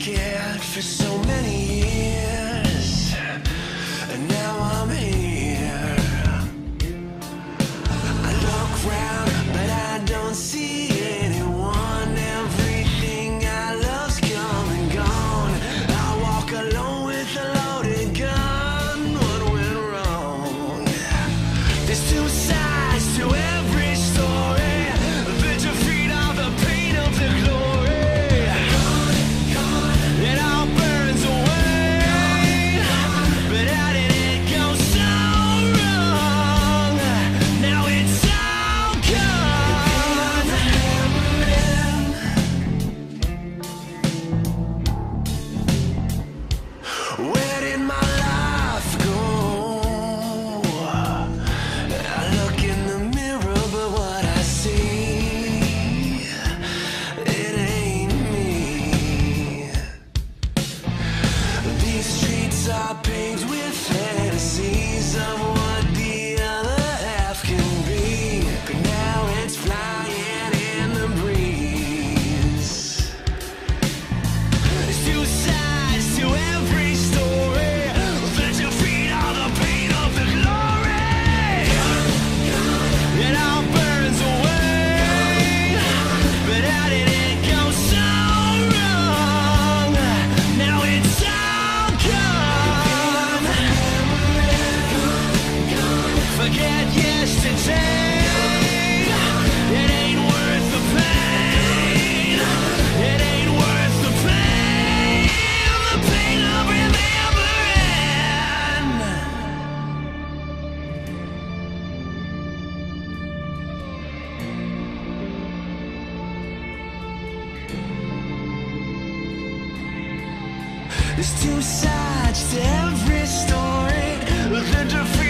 scared for so many years, and now I'm here. I look round, but I don't see anyone. Everything I love's come and gone. I walk alone with a loaded gun. What went wrong? There's two sides to every story. The defeat of the pain of the glory. It all burns away. But how did it go so wrong? Now it's all gone. Where did my life go? I look in the mirror, but what I see, it ain't me. These streets are paved with fantasies of what the other half can be. But now it's flying in the breeze. There's two sides to every story. The defeat of the pain of the glory. It all burns away. But how did it go so wrong? Now it's all gone. Forget yesterday. It ain't worth the pain. It ain't worth the pain. The pain of remembering. There's two sides to every story. The defeat